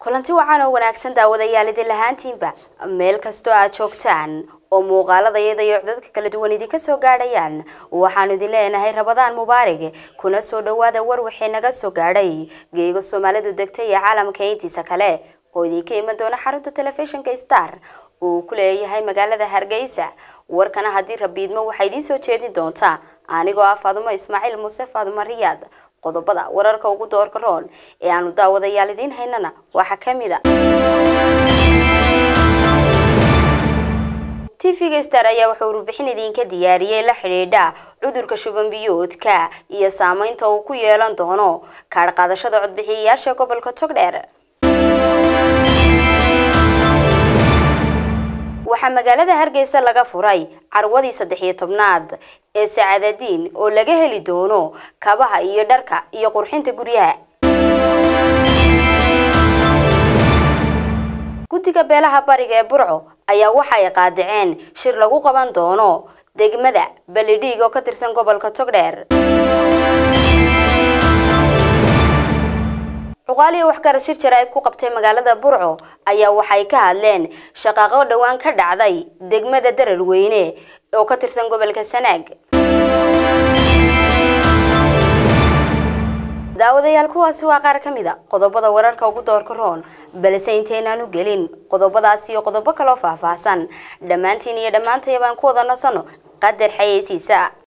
kulanti wacan oo wanaagsan daawadayaal idin lahaantiinba meel kasto aad joogtaan oo muuqaaladayada iyo dadka kala duwan idin ka soo gaadhayaan waxaan idin leenahay Ramadaan Mubaarak kuna soo dhawaada war wixii naga soo gaadhay geego Soomaalidu degtay ee caalamka intiisa kale oo idinka iman doona xarunta telefishinka Star oo ku leeyahay magaalada Hargeysa warkana hadii rabiidmo waxay idin soo jeedin doontaa anigoo ah Faadumo Ismaaciil Muuse Faadumo Riyaad qodobada wararka ugu doorka roon ee aanu daawadayaal idin haynana waxa kamida TV Star ayaa wuxuu warbixin idinka diyaariyay la xiriidha cudurka shuban biyoodka iyo saameynta uu ku yeelan doono kaar qaadashada codbixiyayaasha gobolka Togdheer waxa magaalada Hargeysa laga furay carwadii 13aad ee Saacadadiin oo laga heli doono kabaha iyo dharka iyo qurxinta guryaha guddiga beelaha bariga ee Burco ayaa waxa ay qaadaceen shir lagu qaban doono degmada Baledhiig oo ka tirsan gobolka Togdheer uqaaliyo wax ka rashir jaraa'id ku qabtay magaalada Burco ayaa waxay ka hadleen shaqaqo dhawaan ka dhacday degmada Dararweyne oo ka tirsan gobolka Sanaag daawadayaal kuwaasi waa qaar kamida qodobada wararka ugu doorka roon balse inteenaanu gelin qodobadaasi iyo qodobo kale oo faahfaahsan dhamaantiin iyo dhamaantayba aan ku wada nasano qadar xayeysiisa